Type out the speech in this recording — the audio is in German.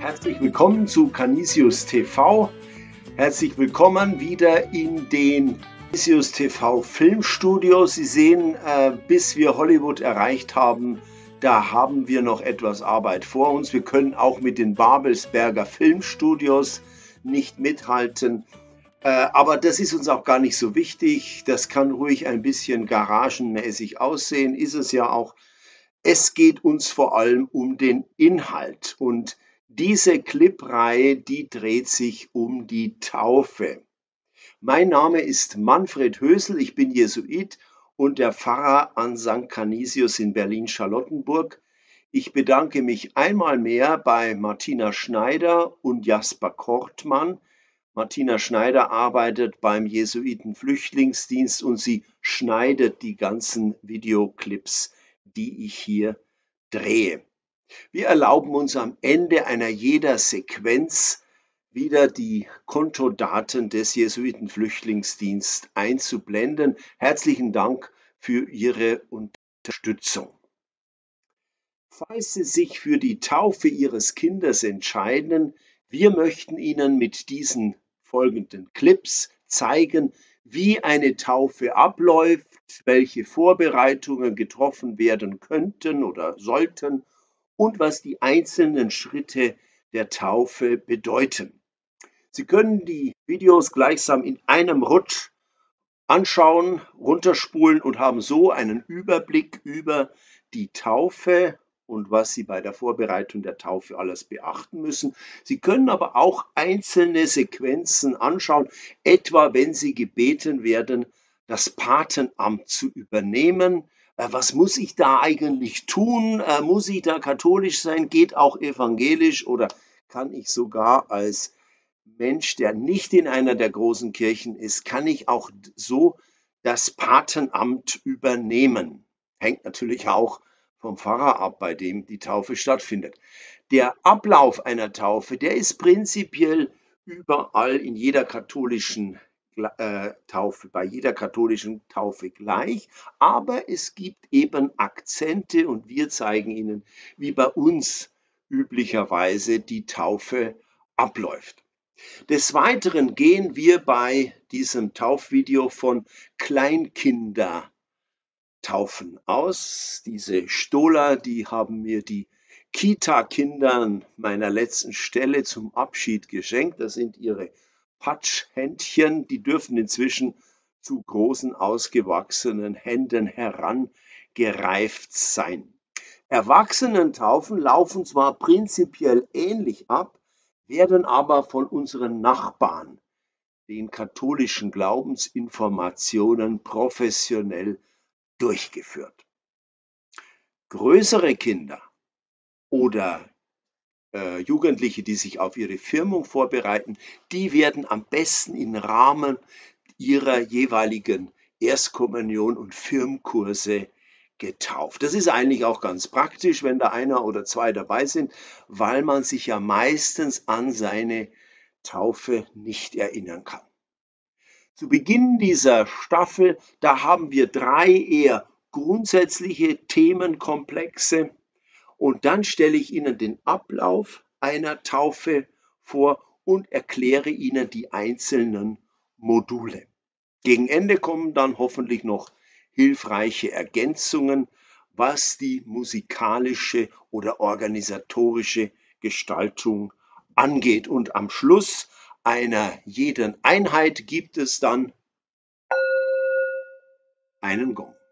Herzlich willkommen zu Canisius TV. Herzlich willkommen wieder in den Canisius TV Filmstudio. Sie sehen, bis wir Hollywood erreicht haben, da haben wir noch etwas Arbeit vor uns. Wir können auch mit den Babelsberger Filmstudios nicht mithalten. Aber das ist uns auch gar nicht so wichtig. Das kann ruhig ein bisschen garagenmäßig aussehen, ist es ja auch. Es geht uns vor allem um den Inhalt und diese Clipreihe, die dreht sich um die Taufe. Mein Name ist Manfred Hösel, ich bin Jesuit und der Pfarrer an St. Canisius in Berlin-Charlottenburg. Ich bedanke mich einmal mehr bei Martina Schneider und Jasper Kortmann. Martina Schneider arbeitet beim Jesuiten-Flüchtlingsdienst und sie schneidet die ganzen Videoclips, die ich hier drehe. Wir erlauben uns am Ende einer jeder Sequenz wieder die Kontodaten des Jesuiten-Flüchtlingsdienstes einzublenden. Herzlichen Dank für Ihre Unterstützung. Falls Sie sich für die Taufe Ihres Kindes entscheiden, wir möchten Ihnen mit diesen folgenden Clips zeigen, wie eine Taufe abläuft, welche Vorbereitungen getroffen werden könnten oder sollten und was die einzelnen Schritte der Taufe bedeuten. Sie können die Videos gleichsam in einem Rutsch anschauen, runterspulen und haben so einen Überblick über die Taufe und was Sie bei der Vorbereitung der Taufe alles beachten müssen. Sie können aber auch einzelne Sequenzen anschauen, etwa wenn Sie gebeten werden, das Patenamt zu übernehmen. Was muss ich da eigentlich tun? Muss ich da katholisch sein? Geht auch evangelisch oder kann ich sogar als Mensch, der nicht in einer der großen Kirchen ist, kann ich auch so das Patenamt übernehmen? Hängt natürlich auch vom Pfarrer ab, bei dem die Taufe stattfindet. Der Ablauf einer Taufe, der ist prinzipiell überall in jeder katholischen Taufe, bei jeder katholischen Taufe gleich, aber es gibt eben Akzente und wir zeigen Ihnen, wie bei uns üblicherweise die Taufe abläuft. Des Weiteren gehen wir bei diesem Taufvideo von Kleinkindertaufen aus. Diese Stola, die haben mir die Kita-Kindern meiner letzten Stelle zum Abschied geschenkt. Das sind ihre Patschhändchen, die dürfen inzwischen zu großen, ausgewachsenen Händen herangereift sein. Erwachsenentaufen laufen zwar prinzipiell ähnlich ab, werden aber von unseren Nachbarn, den katholischen Glaubensinformationen, professionell durchgeführt. Größere Kinder oder Jugendliche, die sich auf ihre Firmung vorbereiten, die werden am besten im Rahmen ihrer jeweiligen Erstkommunion und Firmkurse getauft. Das ist eigentlich auch ganz praktisch, wenn da einer oder zwei dabei sind, weil man sich ja meistens an seine Taufe nicht erinnern kann. Zu Beginn dieser Staffel, da haben wir 3 eher grundsätzliche Themenkomplexe. Und dann stelle ich Ihnen den Ablauf einer Taufe vor und erkläre Ihnen die einzelnen Module. Gegen Ende kommen dann hoffentlich noch hilfreiche Ergänzungen, was die musikalische oder organisatorische Gestaltung angeht. Und am Schluss einer jeden Einheit gibt es dann einen Gong.